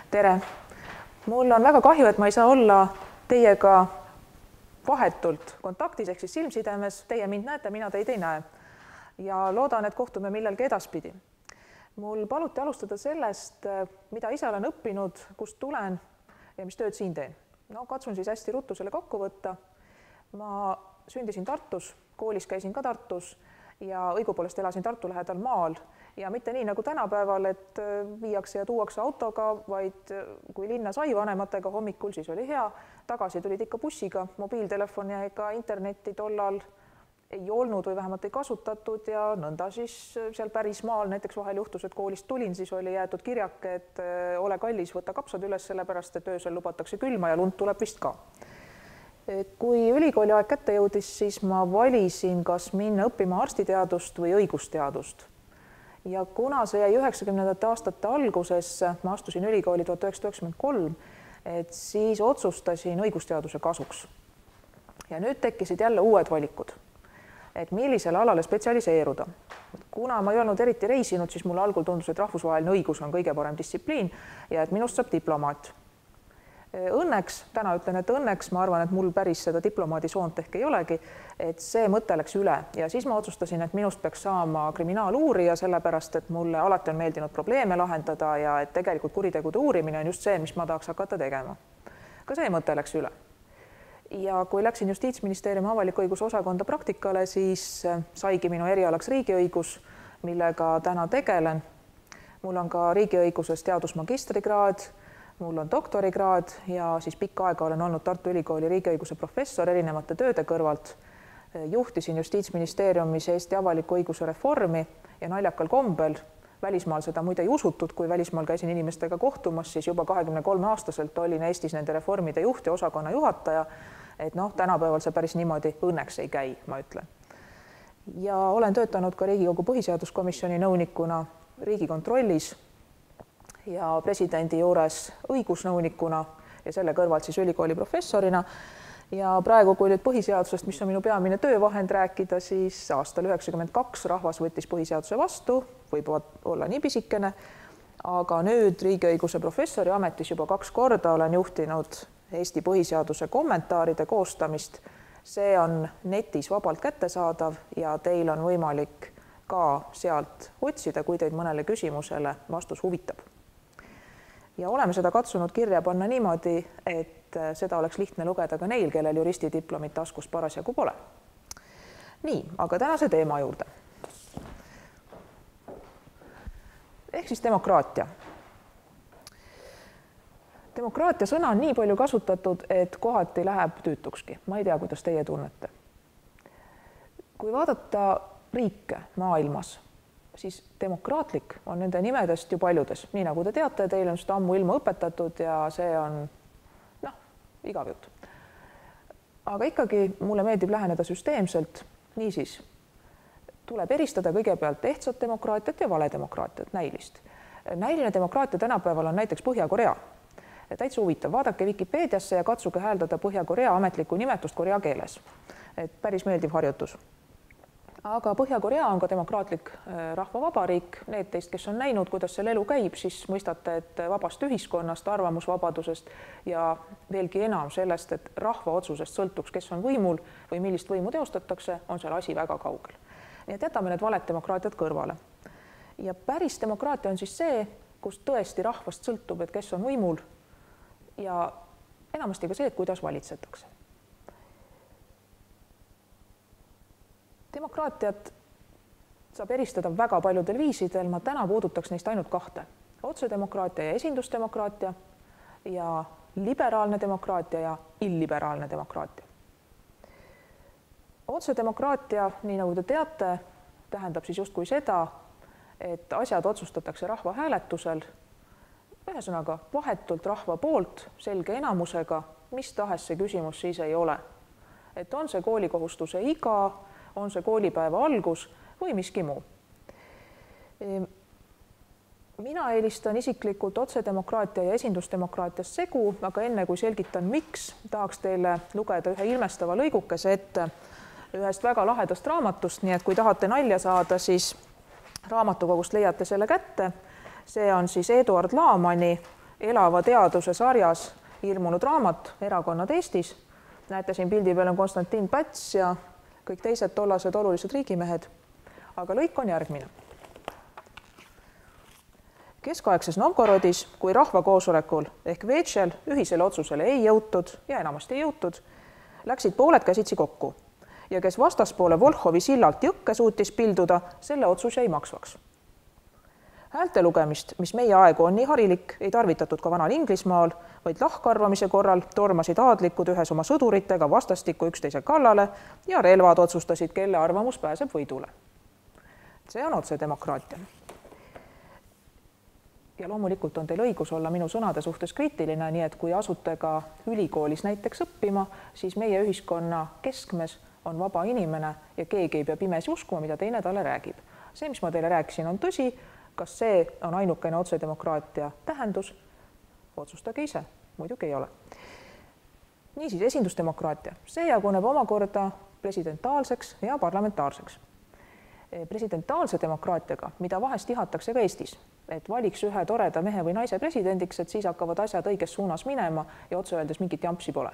Tere! Mul on väga kahju, et ma ei saa olla teiega vahetult kontaktis ehk siis silmsidemes. Teie mind näete, mina teid ei näe. Ja loodan, et kohtume millelgi edaspidi. Mul paluti alustada sellest, mida ise olen õppinud, kust tulen ja mis tööd siin teen. No, katsun siis hästi ruttu selle kokku võtta. Ma sündisin Tartus, koolis käisin ka Tartus ja õigupoolest elasin Tartu lähedal maal. Ja mitte nii nagu tänapäeval, et viiakse ja tuuakse autoga, vaid kui linna sai vanematega hommikul, siis oli hea. Tagasi tulid ikka bussiga, mobiiltelefoni ja ega internetti tollal ei olnud või vähemalt ei kasutatud ja nõnda siis seal päris maal näiteks vahel juhtus, et koolist tulin, siis oli jäetud kirjake, et ole kallis, võta kapsad üles, sellepärast et öösel lubatakse külma ja lund tuleb vist ka. Kui ülikooli aeg kätte jõudis, siis ma valisin, kas minna õppima arstiteadust või õigusteadust. Ja kuna see jäi 90. aastate algusesse, ma astusin ülikooli 1993, et siis otsustasin õigusteaduse kasuks. Ja nüüd tekkisid jälle uued valikud, et millisele alale spetsialiseeruda. Kuna ma ei olnud eriti reisinud, siis mulle algul tundus, et rahvusvaheline õigus on kõige parem distsipliin ja et minust saab diplomaat. Õnneks, täna ütlen, et õnneks, ma arvan, et mul päris seda diplomaadisoont ehk ei olegi, et see mõte läks üle ja siis ma otsustasin, et minust peaks saama kriminaaluurija, sellepärast, et mulle alati on meeldinud probleeme lahendada ja et tegelikult kuritegude uurimine on just see, mis ma tahaks hakata tegema. Ka see mõte läks üle. Ja kui läksin Justiitsministeeriumi avaliku õiguse osakonda praktikale, siis saigi minu erialaks riigiõigus, millega täna tegelen. Mul on ka riigiõiguses teadusmagistrikraad, mul on doktorikraad ja siis pikka aega olen olnud Tartu Ülikooli riigiõiguse professor erinevate tööde kõrvalt. Juhtisin Justiitsministeeriumis Eesti avaliku õiguse reformi ja naljakal kombel, välismaal seda muide ei usutud, kui välismaal käisin inimestega kohtumas, siis juba 23-aastaselt olin Eestis nende reformide juht ja osakonna juhataja. Et tänapäeval see päris niimoodi õnneks ei käi, ma ütlen. Ja olen töötanud ka Riigikogu põhiseaduskomisjoni nõunikuna Riigikontrollis ja presidendi juures õigusnõunikuna ja selle kõrvalt siis ülikooli professorina. Ja praegu, kui nüüd põhiseadusest, mis on minu peamine töövahend rääkida, siis aastal 1992 rahvas võttis põhiseaduse vastu, võib olla nii pisikene, aga nüüd riigiõiguse professori ametis juba 2 korda olen juhtinud Eesti põhiseaduse kommentaaride koostamist. See on netis vabalt kättesaadav ja teil on võimalik ka sealt otsida, kui teid mõnele küsimusele vastus huvitab. Ja oleme seda katsunud kirja panna niimoodi, et seda oleks lihtne lugeda ka neil, kellel juristidiplomit taskus parasjagu pole. Nii, aga tänase teema juurde. Ehk siis demokraatia. Demokraatia sõna on nii palju kasutatud, et kohati läheb tüütukski. Ma ei tea, kuidas teie tunnete. Kui vaadata riike maailmas, siis demokraatlik on nende nimedest ju paljudes. Nii nagu te teate, teil on seda ammu ilma õpetatud ja see on igav jutt. Aga ikkagi mulle meeldib läheneda süsteemselt. Niisiis, tuleb eristada kõigepealt ehtsat demokraatiat ja valedemokraatiat, näilist. Näiline demokraatia tänapäeval on näiteks Põhja-Korea. Täitsa huvitav, vaadake Wikipeediasse ja katsuge hääldada Põhja-Korea ametlikku nimetust korea keeles. Et päris meeldiv harjutus. Aga Põhja-Korea on ka demokraatlik rahvavabariik. Need teist, kes on näinud, kuidas seal elu käib, siis mõistate, et vabast ühiskonnast, arvamusvabadusest ja veelgi enam sellest, et rahva otsusest sõltuks, kes on võimul või millist võimu teostatakse, on seal asi väga kaugel. Nii et jätame need valed demokraatiad kõrvale. Ja päris demokraatia on siis see, kus tõesti rahvast sõltub, et kes on võimul ja enamasti ka see, et kuidas valitsetakse. Demokraatiat saab eristada väga paljudel viisidel, ma täna puudutaks neist ainult 2. Otsedemokraatia ja esindusdemokraatia ja liberaalne demokraatia ja illiberaalne demokraatia. Otsedemokraatia, nii nagu te teate, tähendab siis justkui seda, et asjad otsustatakse rahvahääletusel, ühesõnaga vahetult rahva poolt, selge enamusega, mis tahes see küsimus siis ei ole. Et on see koolikohustuse iga, on see koolipäeva algus või miski muu. Mina eelistan isiklikult otsedemokraatia ja esindusdemokraatias segu, aga enne kui selgitan, miks, tahaks teile lugeda ühe ilmestava lõigukese ette ühest väga lahedast raamatust, nii et kui tahate nalja saada, siis raamatukogust leiate selle kätte. See on siis Eduard Laamani elava teaduse sarjas ilmunud raamat Erakonnad Eestis. Näete, siin pildi peal on Konstantin Päts ja kõik teised tollased olulised riigimehed. Aga lõik on järgmine. Keskaegses Novgorodis, kui rahvakoosolekul ehk Veetšel ühisele otsusele ei jõutud ja enamasti ei jõutud, läksid pooled käsitsi kokku ja kes vastaspoole Volhovi sillalt jõkke suutis pilduda, selle otsus jäi maksvaks. Häälte lugemist, mis meie aegu on nii harilik, ei tarvitatud ka vanal Inglismaal, vaid lahkarvamise korral tormasid aadlikud ühes oma sõduritega vastastikku üksteise kallale ja relvad otsustasid, kelle arvamus pääseb võidule. See on otsedemokraatia. Ja loomulikult on teil õigus olla minu sõnade suhtes kriitiline, nii et kui asute ka ülikoolis näiteks õppima, siis meie ühiskonna keskmes on vaba inimene ja keegi ei pea pimesi uskuma, mida teine talle räägib. See, mis ma teile rääkisin, on tõsi. Kas see on ainukene otsedemokraatia tähendus? Otsustage ise, muidugi ei ole. Niisiis, esindusdemokraatia. See jaguneb omakorda presidentaalseks ja parlamentaarseks. Presidentaalse demokraatiaga, mida vahest ihatakse ka Eestis, et valiks ühe toreda mehe või naise presidendiks, et siis hakkavad asjad õiges suunas minema ja otse öeldes mingit jampsi pole.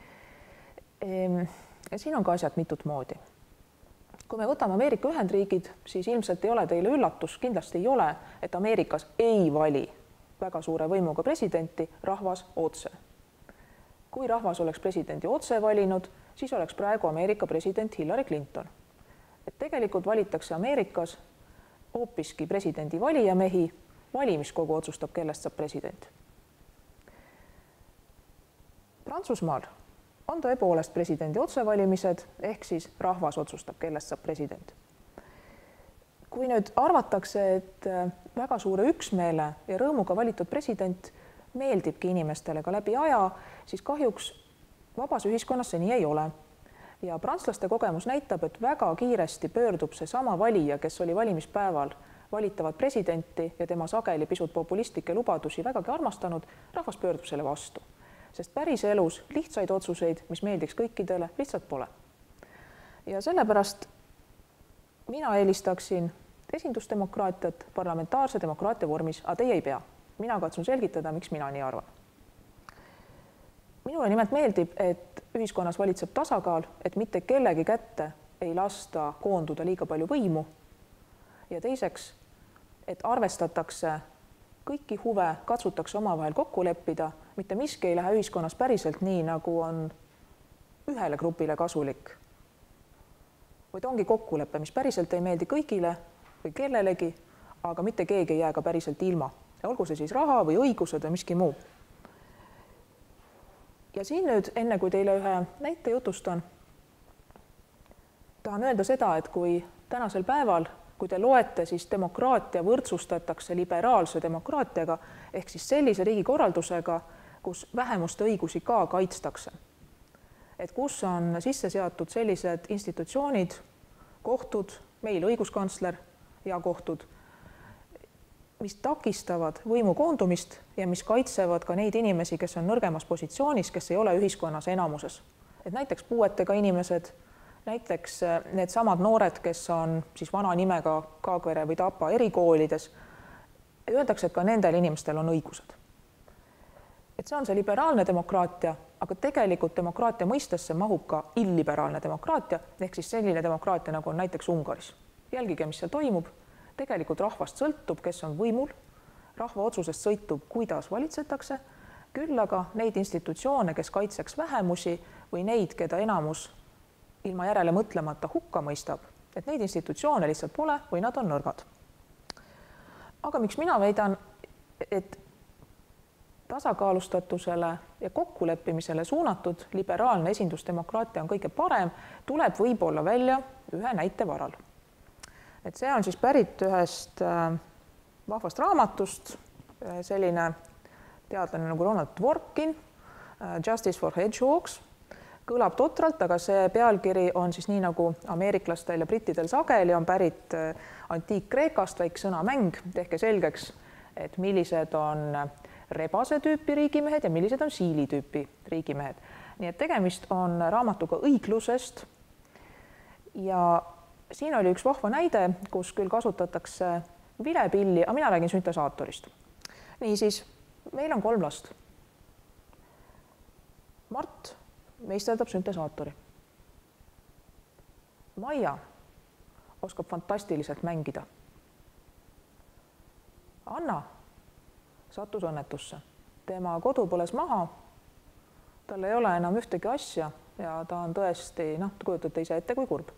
Siin on ka asjad mitut moodi. Kui me võtame Ameerika Ühendriigid, siis ilmselt ei ole teile üllatus, kindlasti ei ole, et Ameerikas ei vali väga suure võimuga presidenti rahvas otse. Kui rahvas oleks presidendi otse valinud, siis oleks praegu Ameerika president Hillary Clinton. Et tegelikult valitakse Ameerikas hoopiski presidendi valijamehi, valimiskogu otsustab, kellest saab president. Prantsusmaal on tõepoolest presidendi otsevalimised, ehk siis rahvas otsustab, kellest saab president. Kui nüüd arvatakse, et väga suure üksmeele ja rõõmuga valitud president meeldibki inimestele ka läbi aja, siis kahjuks vabas ühiskonnas see nii ei ole. Ja prantslaste kogemus näitab, et väga kiiresti pöördub see sama valija, kes oli valimispäeval valitavat presidenti ja tema sageli pisut populistlikke lubadusi vägagi armastanud, rahvas pöördub selle vastu. Sest päris elus lihtsaid otsuseid, mis meeldiks kõikidele, lihtsalt pole. Ja sellepärast mina eelistaksin esindusdemokraatiat parlamentaarse demokraatia vormis, aga teie ei pea. Mina katsun selgitada, miks mina nii arvan. Minule nimelt meeldib, et ühiskonnas valitseb tasakaal, et mitte kellegi kätte ei lasta koonduda liiga palju võimu ja teiseks, et arvestatakse kõiki huve, katsutakse omavahel kokku leppida, mitte miski ei lähe ühiskonnas päriselt nii, nagu on ühele grupile kasulik. Vaid ongi kokkulepe, mis päriselt ei meeldi kõigile või kellelegi, aga mitte keegi ei jää ka päriselt ilma. Ja olgu see siis raha või õigused või miski muu. Ja siin nüüd, enne kui teile ühe näite jutustan, tahan öelda seda, et kui tänasel päeval, kui te loete, siis demokraatia võrdsustatakse liberaalse demokraatiaga ehk siis sellise riigikorraldusega, kus vähemuste õigusi ka kaitstakse. Et kus on sisse seatud sellised institutsioonid, kohtud, meil õiguskantsler ja kohtud, mis takistavad võimu koondumist ja mis kaitsevad ka neid inimesi, kes on nõrgemas positsioonis, kes ei ole ühiskonnas enamuses. Et näiteks puuetega inimesed, näiteks need samad noored, kes on siis vana nimega Kaagvere või Tapa erikoolides, öeldakse, et ka nendel inimestel on õigused. Et see on see liberaalne demokraatia, aga tegelikult demokraatia mõistesse mahub ka illiberaalne demokraatia, ehk siis selline demokraatia, nagu on näiteks Ungaris. Jälgige, mis seal toimub. Tegelikult rahvast sõltub, kes on võimul, rahva otsusest sõltub, kuidas valitsetakse, küll aga neid institutsioone, kes kaitseks vähemusi või neid, keda enamus ilma järele mõtlemata hukka mõistab, et neid institutsioone lihtsalt pole või nad on nõrgad. Aga miks mina väidan, et tasakaalustatusele ja kokkuleppimisele suunatud liberaalne esindusdemokraatia on kõige parem, tuleb võib-olla välja ühe näite varal. Et see on siis pärit ühest vahvast raamatust, selline teadlane nagu Ronald Dworkin, Justice for Hedgehogs, kõlab totralt, aga see pealkiri on siis nii nagu ameeriklastel ja brittidel sageli on pärit antiik-Kreekast, väike sõnamäng, tehke selgeks, et millised on rebase tüüpi riigimehed ja millised on siili tüüpi riigimehed. Nii et tegemist on raamatuga õiglusest ja siin oli üks vahva näide, kus küll kasutatakse vilepilli, aga mina räägin süntesaatorist. Niisiis, meil on 3 last. Mart meisterdab süntesaatori. Maia oskab fantastiliselt mängida. Anna sattus õnnetusse. Tema kodu põles maha, tal ei ole enam ühtegi asja ja ta on tõesti, kujutate ise ette, kui kurb.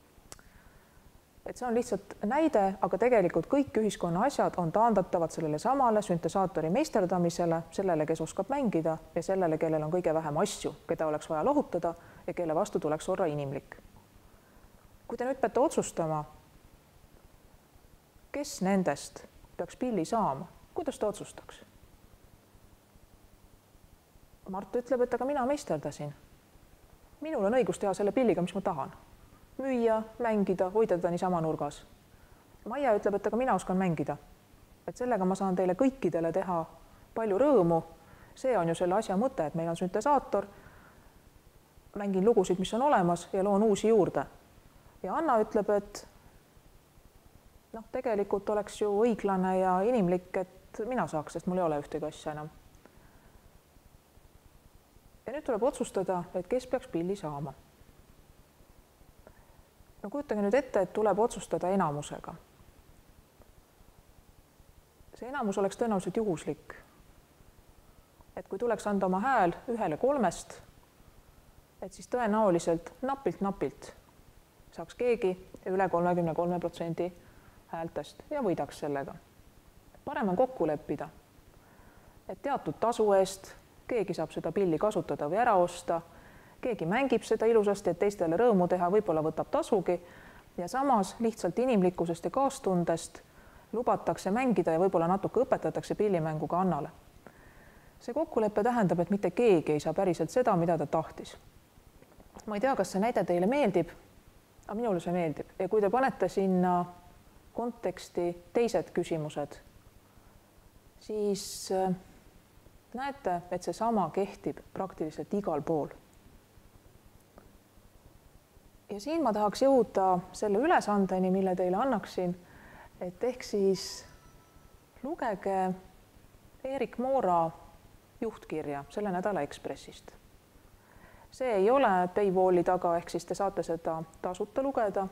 Et see on lihtsalt näide, aga tegelikult kõik ühiskonna asjad on taandatavad sellele samale süntesaatori meisterdamisele, sellele, kes oskab mängida ja sellele, kellel on kõige vähem asju, keda oleks vaja lohutada ja kelle vastu tuleks olla inimlik. Kui te nüüd peate otsustama, kes nendest peaks pilli saama, kuidas ta otsustaks? Mart ütleb, et aga mina meisterdasin. Minul on õigus teha selle pilliga, mis ma tahan. Müüa, mängida, hoida teda niisama nurgas. Maia ütleb, et aga mina oskan mängida. Et sellega ma saan teile kõikidele teha palju rõõmu. See on ju selle asja mõte, et meil on süntesaator. Mängin lugusid, mis on olemas ja loon uusi juurde. Ja Anna ütleb, et tegelikult oleks ju õiglane ja inimlik, et mina saaks, sest mul ei ole ühtegi asja enam. Ja nüüd tuleb otsustada, et kes peaks pilli saama. Kujutage nüüd ette, et tuleb otsustada enamusega. See enamus oleks tõenäoliselt juhuslik. Et kui tuleks anda oma hääl 1/3, et siis tõenäoliselt napilt saaks keegi üle 33% häältest ja võidaks sellega. Parem on kokku leppida, et teatud tasu eest keegi saab seda pilli kasutada või ära osta, keegi mängib seda ilusasti, et teistele rõõmu teha, võib-olla võtab tasugi ja samas lihtsalt inimlikkusest ja kaastundest lubatakse mängida ja võib-olla natuke õpetatakse pillimängu ka Annale. See kokkulepe tähendab, et mitte keegi ei saa päriselt seda, mida ta tahtis. Ma ei tea, kas see näide teile meeldib, aga minule see meeldib. Ja kui te panete sinna konteksti teised küsimused, siis näete, et see sama kehtib praktiliselt igal pool. Ja siin ma tahaks jõuda selle ülesandeni, mille teile annaksin, et ehk siis lugege Erik Moora juhtkirja selle nädala Ekspressist. See ei ole paywalli taga, ehk siis te saate seda tasuta lugeda.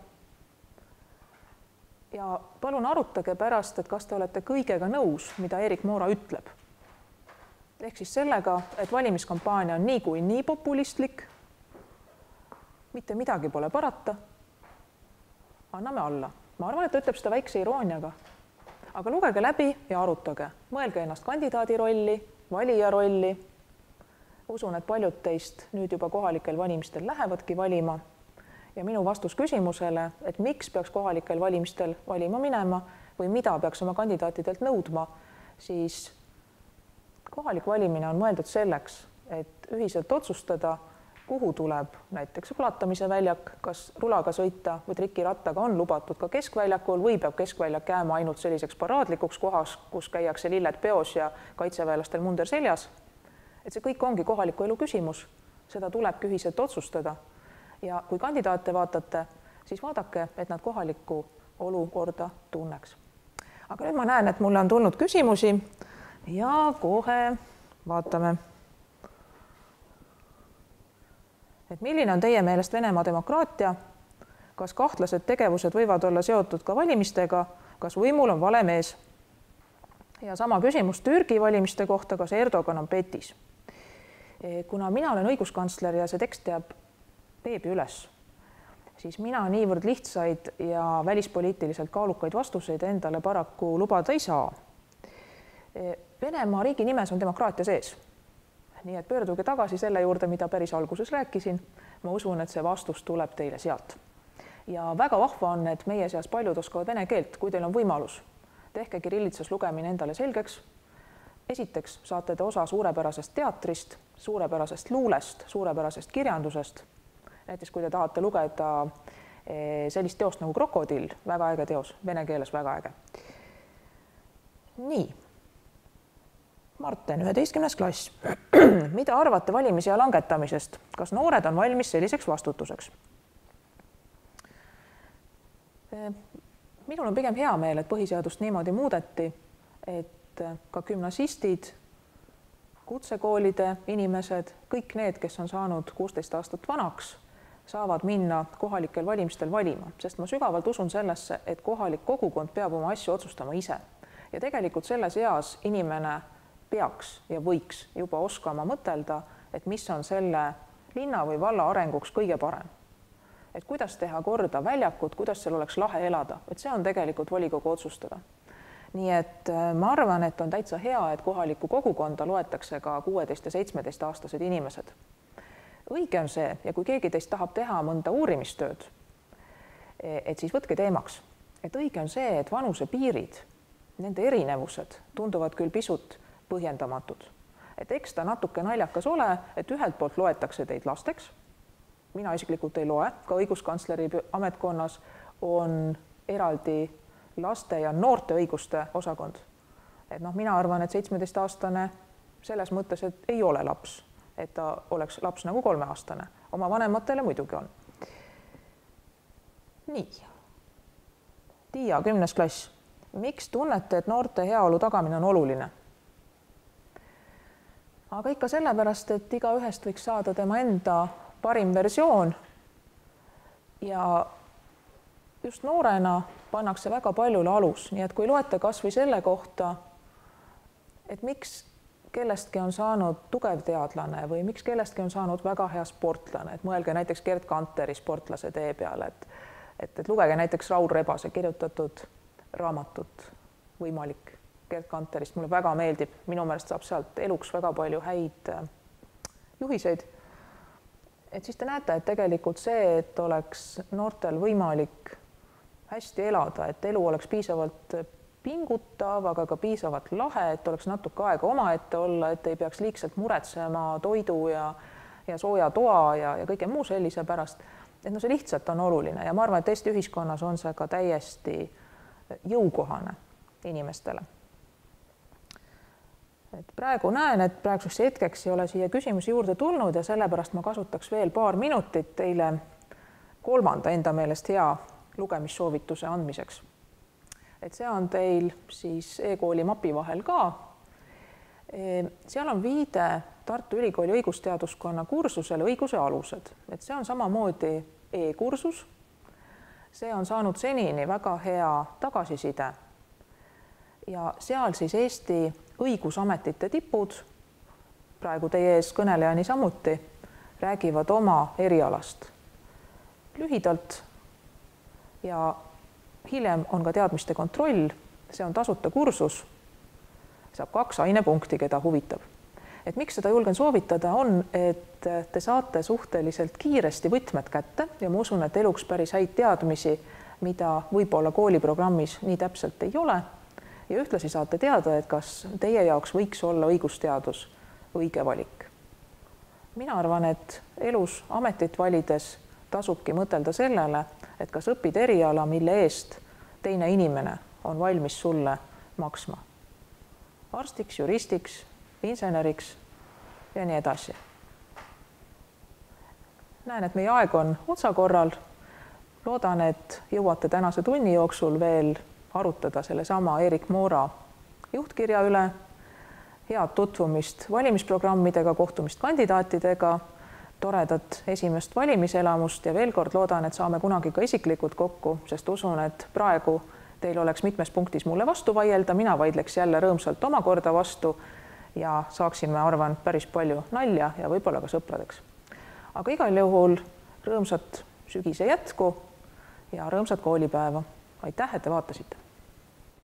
Ja palun arutage pärast, et kas te olete kõigega nõus, mida Erik Moora ütleb. Ehk siis sellega, et valimiskampaania on nii populistlik, mitte midagi pole parata, anname alla. Ma arvan, et ta ütleb seda väikse irooniaga. Aga lugege läbi ja arutage. Mõelge ennast kandidaadi rolli, valija rolli. Usun, et paljud teist nüüd juba kohalikel valimistel lähevadki valima. Ja minu vastus küsimusele, et miks peaks kohalikel valimistel valima minema või mida peaks oma kandidaatidelt nõudma, siis kohalik valimine on mõeldud selleks, et ühiselt otsustada, kuhu tuleb näiteks rulatamise väljak, kas rulaga sõita või trikirattaga on lubatud ka keskväljakul või peab keskväljak jääma ainult selliseks paraadlikuks kohas, kus käiakse lilled peos ja kaitseväelastel munder seljas. Et see kõik ongi kohaliku elu küsimus, seda tulebki ühiselt otsustada. Ja kui kandidaate vaatate, siis vaadake, et nad kohalikku olukorda tunneks. Aga nüüd ma näen, et mulle on tulnud küsimusi ja kohe vaatame. Et milline on teie meelest Venemaa demokraatia? Kas kahtlased tegevused võivad olla seotud ka valimistega? Kas võimul on vale mees? Ja sama küsimus Türgi valimiste kohta, kas Erdogan on petis? Kuna mina olen õiguskantsler ja see tekst jääb veebi üles, siis mina niivõrd lihtsaid ja välispoliitiliselt kaalukaid vastuseid endale paraku lubada ei saa. Venemaa riigi nimes on demokraatia sees. Nii et pöörduge tagasi selle juurde, mida päris alguses rääkisin. Ma usun, et see vastus tuleb teile sealt. Ja väga vahva on, et meie seas paljud oskavad vene keelt, kui teil on võimalus. Tehke kirillitsas lugemine endale selgeks. Esiteks saate te osa suurepärasest teatrist, suurepärasest luulest, suurepärasest kirjandusest. Näiteks kui te tahate lugeda sellist teost nagu Krokodill, väga äge teos, vene keeles väga äge. Nii. Marten, 11. klass. Mida arvate valimisea langetamisest? Kas noored on valmis selliseks vastutuseks? Minul on pigem hea meel, et põhiseadust niimoodi muudeti, et ka gümnasistid kutsekoolide inimesed, kõik need, kes on saanud 16 aastat vanaks, saavad minna kohalikel valimistel valima, sest ma sügavalt usun sellesse, et kohalik kogukond peab oma asju otsustama ise. Ja tegelikult selles eas inimene peaks ja võiks juba oskama mõtelda, et mis on selle linna või valla arenguks kõige parem. Et kuidas teha korda väljakud, kuidas seal oleks lahe elada, et see on tegelikult volikogu otsustada. Nii et ma arvan, et on täitsa hea, et kohalikku kogukonda loetakse ka 16 ja 17 aastased inimesed. Õige on see, ja kui keegi teist tahab teha mõnda uurimistööd, et siis võtke teemaks. Et õige on see, et vanuse piirid, nende erinevused tunduvad küll pisut põhjendamatud. Et eks ta natuke naljakas ole, et ühelt poolt loetakse teid lasteks. Mina isiklikult ei loe, ka õiguskantsleri ametkonnas on eraldi laste ja noorte õiguste osakond. Et mina arvan, et 17-aastane selles mõttes, et ei ole laps. Et ta oleks laps nagu 3-aastane. Oma vanematele muidugi on. Nii. Tiia, 10. klass. Miks tunnete, et noorte heaolu tagamine on oluline? Aga ikka sellepärast, et igaühest võiks saada tema enda parim versioon ja just noorena pannakse väga paljule alus. Nii et kui loete kas või selle kohta, et miks kellestki on saanud tugev teadlane või miks kellestki on saanud väga hea sportlane, et mõelge näiteks Gerd Kanteri sportlase tee peale, et lugege näiteks Raul Rebase kirjutatud raamatut Võimalik Gerd Kanterist. Mulle väga meeldib, minu meelest saab sealt eluks väga palju häid juhiseid. Et siis te näete, et tegelikult see, et oleks noortel võimalik hästi elada, et elu oleks piisavalt pingutav, aga ka piisavalt lahe, et oleks natuke aega omaette olla, et ei peaks liigselt muretsema toidu ja sooja toa ja kõige muu sellise pärast. Et see lihtsalt on oluline ja ma arvan, et Eesti ühiskonnas on see ka täiesti jõukohane inimestele. Et praegu näen, et praeguseks hetkeks ei ole siia küsimusi juurde tulnud ja sellepärast ma kasutaks veel paar minutit teile kolmanda enda meelest hea lugemissoovituse andmiseks. Et see on teil siis e-kooli mapi vahel ka. Seal on viide Tartu Ülikooli õigusteaduskonna kursusele õiguse alused. Et see on samamoodi e-kursus. See on saanud senini väga hea tagasiside. Ja seal siis Eesti õigusametite tipud, praegu teie ees kõnelejani samuti, räägivad oma erialast lühidalt ja hiljem on ka teadmiste kontroll, see on tasuta kursus, saab 2 ainepunkti, keda huvitab. Et miks seda julgen soovitada on, et te saate suhteliselt kiiresti võtmed kätte ja ma usun, et eluks päris häid teadmisi, mida võib-olla kooliprogrammis nii täpselt ei ole. Ja ühtlasi saate teada, et kas teie jaoks võiks olla õigusteadus õige valik. Mina arvan, et elus ametit valides tasubki mõtelda sellele, et kas õpid eriala, mille eest teine inimene on valmis sulle maksma. Arstiks, juristiks, inseneriks ja nii edasi. Näen, et meie aeg on otsakorral. Loodan, et jõuate tänase tunni jooksul veel arutada sellesama Erik Moora juhtkirja üle, head tutvumist valimisprogrammidega, kohtumist kandidaatidega, toredat esimest valimiselamust ja veel kord loodan, et saame kunagi ka isiklikult kokku, sest usun, et praegu teil oleks mitmes punktis mulle vastu vaielda, mina vaidleks jälle rõõmsalt omakorda vastu ja saaksime, arvan, päris palju nalja ja võib-olla ka sõpradeks. Aga igal juhul rõõmsat sügise jätku ja rõõmsat koolipäeva. Aitäh, et te vaatasite!